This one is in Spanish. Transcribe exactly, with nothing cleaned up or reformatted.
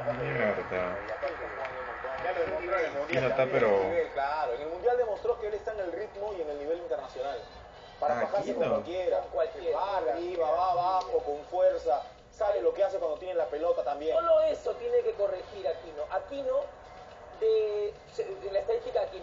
Mierda. Ya lo demostró en el Sí, Mundial no está, también, pero... el nivel, claro. En el Mundial demostró que él está en el ritmo y en el nivel internacional. Para Ah, bajarse Aquino. con cualquiera. Con cualquiera. Va arriba, va abajo, con fuerza. Sabe lo que hace cuando tiene la pelota también. Solo eso tiene que corregir Aquino. Aquino, de, de la estadística de Aquino.